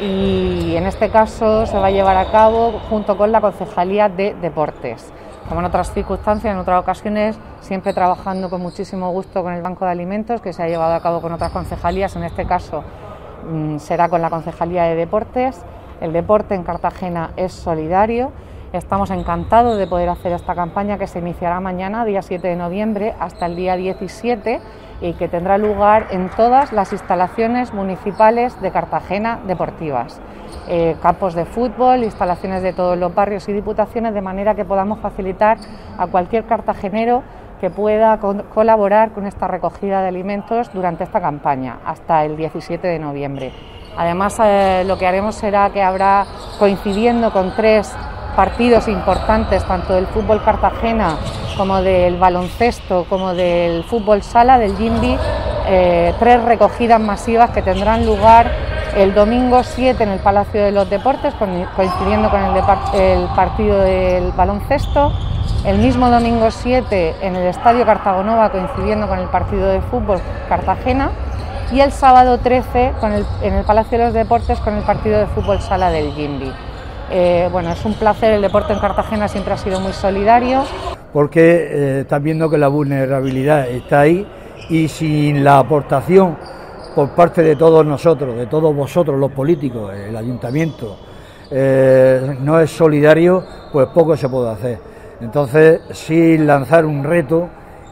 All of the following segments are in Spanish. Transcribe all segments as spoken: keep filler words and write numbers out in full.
y en este caso se va a llevar a cabo junto con la Concejalía de Deportes. Como en otras circunstancias, en otras ocasiones, siempre trabajando con muchísimo gusto con el Banco de Alimentos, que se ha llevado a cabo con otras concejalías, en este caso mmm, será con la Concejalía de Deportes. El deporte en Cartagena es solidario. Estamos encantados de poder hacer esta campaña que se iniciará mañana, día siete de noviembre, hasta el día diecisiete, y que tendrá lugar en todas las instalaciones municipales de Cartagena deportivas. Eh, campos de fútbol, instalaciones de todos los barrios y diputaciones, de manera que podamos facilitar a cualquier cartagenero que pueda co- colaborar con esta recogida de alimentos durante esta campaña, hasta el diecisiete de noviembre. Además, eh, lo que haremos será que habrá, coincidiendo con tres partidos importantes, tanto del fútbol Cartagena como del baloncesto, como del fútbol sala, del Gimbi, eh, tres recogidas masivas que tendrán lugar el domingo siete en el Palacio de los Deportes, coincidiendo con el, el partido del baloncesto, el mismo domingo siete en el Estadio Cartagonova, coincidiendo con el partido de fútbol Cartagena, y el sábado trece con el, en el Palacio de los Deportes con el partido de fútbol sala del Gimbi. Eh, bueno, es un placer, el deporte en Cartagena siempre ha sido muy solidario. Porque eh, están viendo que la vulnerabilidad está ahí y sin la aportación por parte de todos nosotros, de todos vosotros los políticos, el ayuntamiento, eh, no es solidario, pues poco se puede hacer. Entonces, sí lanzar un reto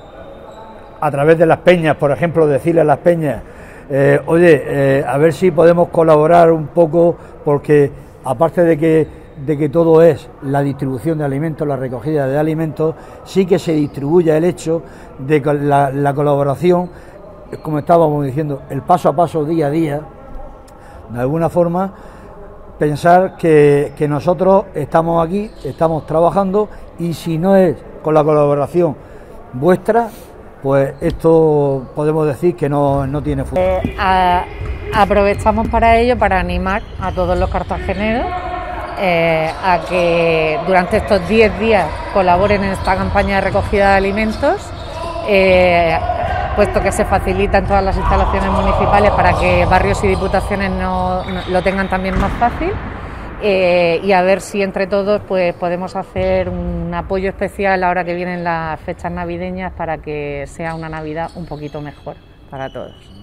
a través de las peñas, por ejemplo, decirle a las peñas, eh, oye, eh, a ver si podemos colaborar un poco, porque aparte de que de que todo es la distribución de alimentos, la recogida de alimentos, sí que se distribuya el hecho de que la, la colaboración, como estábamos diciendo, el paso a paso, día a día, de alguna forma, pensar que, que nosotros estamos aquí, estamos trabajando, y si no es con la colaboración vuestra, pues esto podemos decir que no, no tiene futuro. Eh, a, aprovechamos para ello, para animar a todos los cartageneros eh, a que durante estos diez días colaboren en esta campaña de recogida de alimentos, eh, puesto que se facilita en todas las instalaciones municipales para que barrios y diputaciones no, no, lo tengan también más fácil. Eh, y a ver si entre todos pues podemos hacer un apoyo especial ahora que vienen las fechas navideñas para que sea una Navidad un poquito mejor para todos.